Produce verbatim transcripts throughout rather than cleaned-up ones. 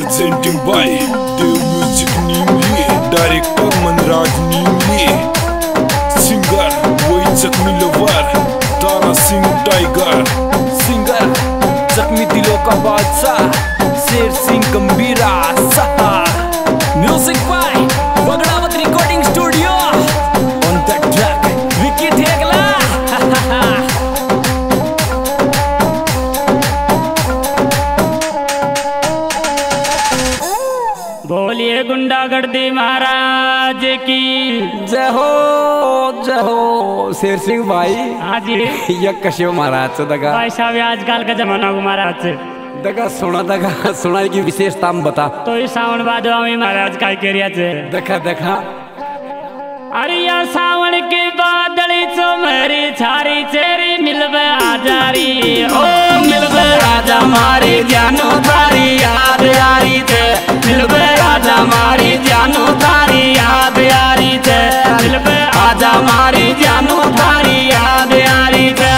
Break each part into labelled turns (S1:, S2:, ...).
S1: Presenting by Dev Music Nimli, Director Manraj Nimli, Singer Waichak Milawar, Tara Singh Tiger,
S2: Singer जख्मी दिलों का बादशाह शेर सिंह गंभीरा सहा। Music by Bagdawat recording studio. On the track Vicky Thegla.
S3: बोलिए गुंडागर्दी महाराज की
S2: जय हो जय हो शेर सिंह भाई।
S3: हाँ जी
S2: यह कश्यप महाराज दगा
S3: भाई साहब आजकल का जमाना को महाराज
S2: दगा सुना दगा सुना की विशेषता में बता
S3: तो इस सावन बाद महाराज का करिया
S2: देखा देखा।
S3: अरे या सावन के बादल चो मेरी छारी चेरी मिलवे आजारी ओ मिलवे राजा मारी जानो थारी याद यारी थे मिलवे राजा मारी जानो थारी याद यारी थे मिलवे आजा मारी जानो थारी याद यारी थे।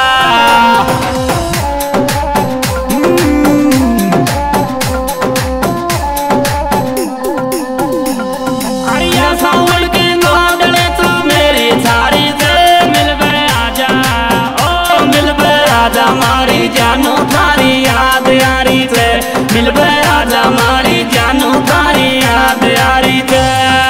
S3: अरे या सावन के बादल चो मेरी छारी थे मिलवे आजा ओ मिलवे राजा मारी जानो थारी याद यारी थे मिलवे राजा मारी जानो थारी याद यारी थे।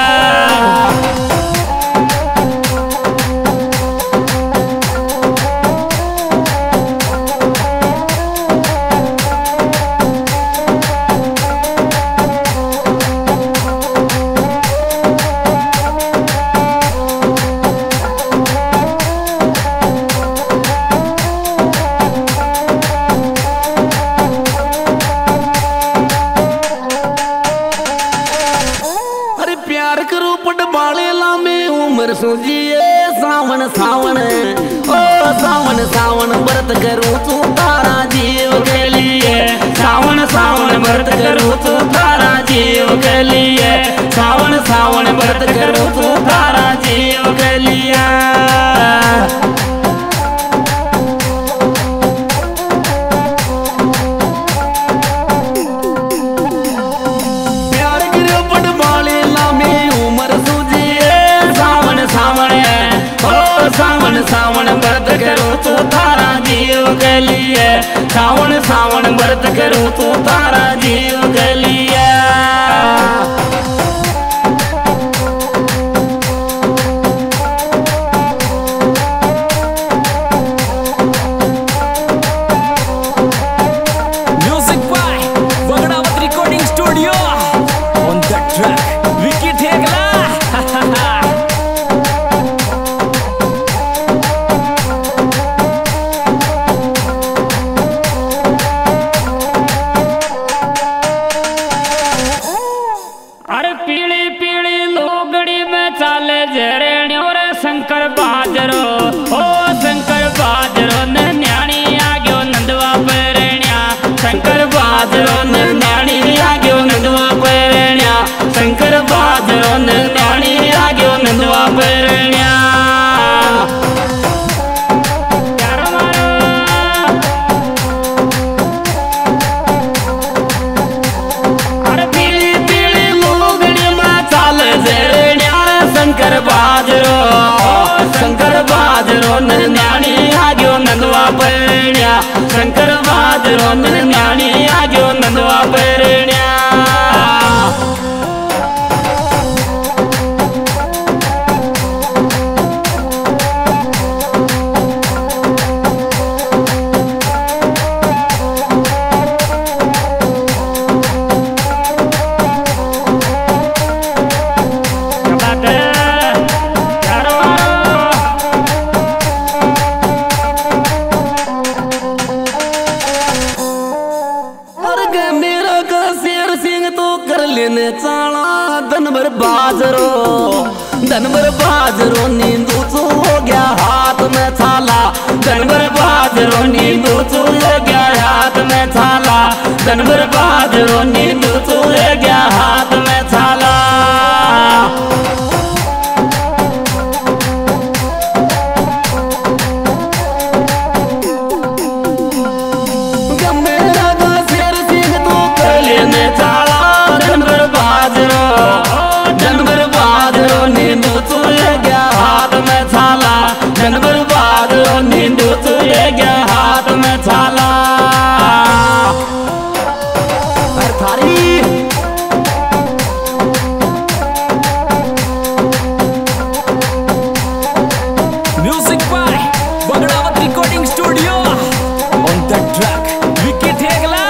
S4: उम्र सूझिए सावन सावन ओ सावन सावन व्रत करूं तू तारा जीव के लिए
S3: सावन सावन व्रत करूं तू तारा जीव के लिए सावन सावन व्रत करूं तू तारा जीव के लिए। सावन सावन व्रत करूं तू तारा जीव के लिए सावन सावन व्रत करूं तू तारा जीव के लिए।
S2: Music by Bagdawat recording studio. On the track Vicky Thegla.
S3: अरे पीली पीली लोगड़ी में चाले जरेण्यो रे शंकर बाजरो ओ शंकर बाजरो ने न्याणी आ गयो नंदवा पेरण्या शंकर बाजरो ने न्याणी आ गयो नंदवा पेरण्या शंकर बाजरो ने न्याणी आ गयो नंदवा पेरण्या। शंकर बाजरो शंकर बाजरो ने न्याणी आ गयो नंदवा पेरण्या शंकर बाजरो ने न्याणी आ गयो नंदवा पेरण्या। धनबर बाजरो धनबर बाजरो नींदू चू हो गया हाथ में थाला धनबर बाजरो नींदू चू हो गया हाथ में थाला धनबर बाजरो नींदू चू हो गया हाथ में थाला। गमेरा का शेर सिंह तू कर लेने थाला
S4: थारी
S2: music by Bagdawat recording studio on the track Vicky Thegla.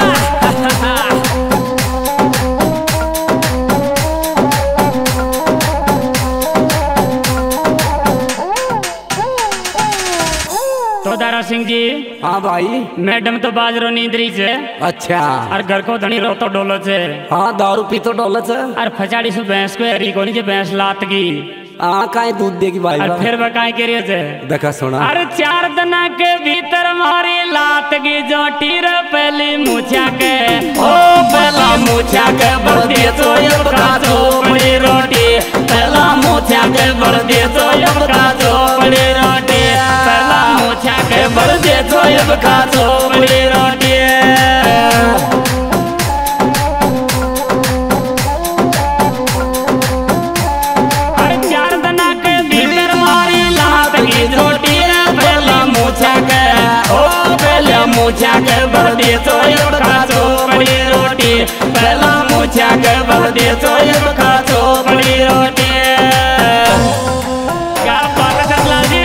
S3: तो दारा सिंह जी।
S4: हाँ भाई।
S3: मैडम तो बाजरो नींदरी से।
S4: अच्छा।
S3: और घर को धनी रो तो डोलो से।
S4: हाँ दारू पी तो डोलो से।
S3: और फचाड़ी से भैंस को हरी कोनी से भैंस लात की।
S4: हाँ काहे दूध देगी भाई।
S3: और फिर वह काहे करिए से।
S4: देखा सुना।
S3: अरे चार दिना के भीतर मारी लात की जोटी रे पहली मुछा के। ओ पहला मुछा के बढ़ दे तो अब का जो बड़ी रोटी। पहला मुछा के बढ़ दे तो अब का जो बड़ी रोटी। पहला मुछा के बढ़ दे तो अब का जो बड़ी रोटी। मुछा के भर दे तो अब खाचो बड़ी रोटी। पहला मुछा के भर दे तो अब खाचो बड़ी रोटी। क्या बात है सरला जी।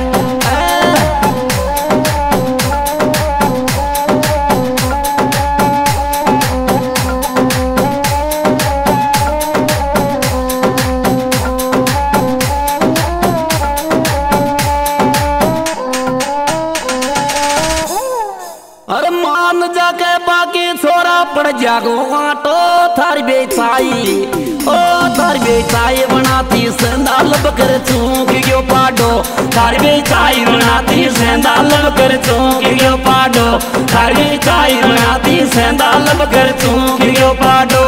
S4: अरे मान जाके बाकी छोरा पड़ जागो आटो थारी बेचाई। ओ थारी बेचाई बनाती संदाल बकर चूक गयो पाडो। थारी बेचाई बनाती संदाल बकर चूक गयो पाडो। थारी बेचाई बनाती संदाल बकर चूक गयो पाडो।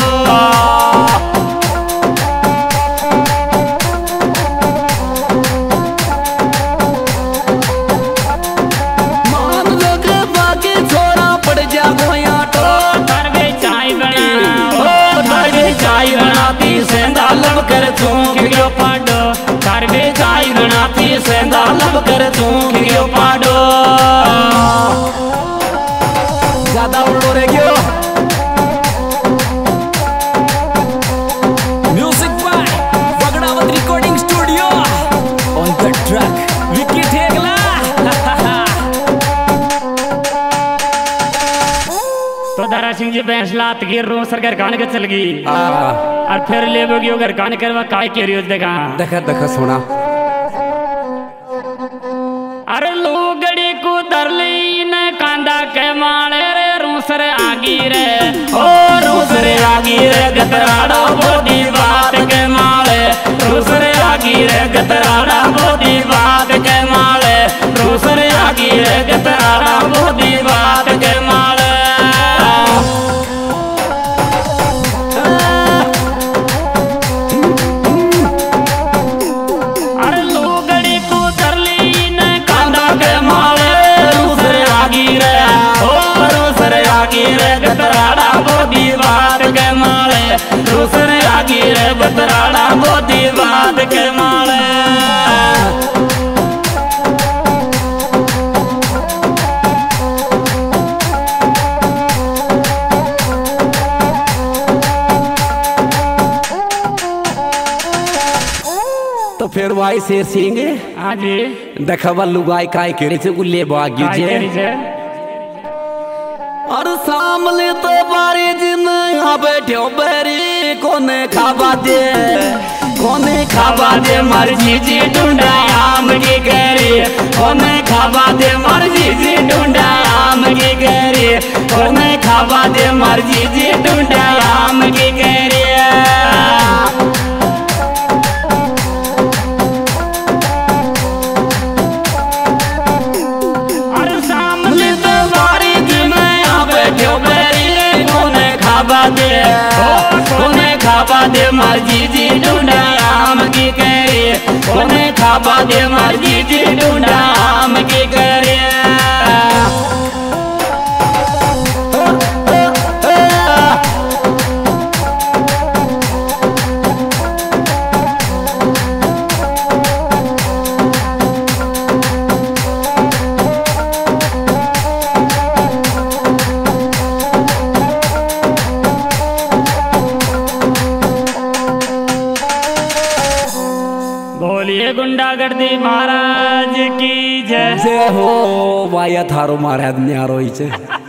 S4: संदाल कर चूक गयो पाडो। थार बेचाई बनाती संदाल कर चूक गयो पाडो। ज्यादा उड़ो रे गयो।
S2: Music by Bagdawat recording studio on the track Vicky Thegla.
S3: तो दारा सिंह जी भैंस लात गिर रो सरकार गाने के चल गई। और फिर ले बोगियो घर गाने करवा काय के रियोज देखा।
S4: देखा देखा सुना।
S3: अरे लुगड़ी को दरली न कांदा के माले रे रूसरे आगी रे। ओ रूसरे आगी रे गतराड़ा बोदी बात के माले। रूसरे आगी रे गतराड़ा बोदी बात के माले। रूसरे आगी रे गतराड़ा बोदी बात के माले। गतराड़ा बोदी बात के माले। दूसरे आगी रे गतराड़ा बोदी बात के माले।
S4: तो फिर भाई शेर सिंह।
S3: हाँ जी।
S4: देखा लुगाई काय केरे से उल्ले बागी जे। और सामने तो बारी दिन यहाँ बैठो बैरी कोने खाबा दे। कोने खाबा दे मर्जी जी ढूंढा आम की गरी। कोने खाबा दे मर्जी जी ढूंढा आम की गरी। कोने खाबा दे मर्जी जी ढूंढा आम की गरी। कोने खाबा दे मर्जी जी ढूंढा आम की करे। कोने खाबा दे मर्जी जी ढूंढा आम की करे।
S3: गुंडागढ़ दी महाराज की जय।
S4: जय हो भाई थारो महाराज न्यारो ही छे।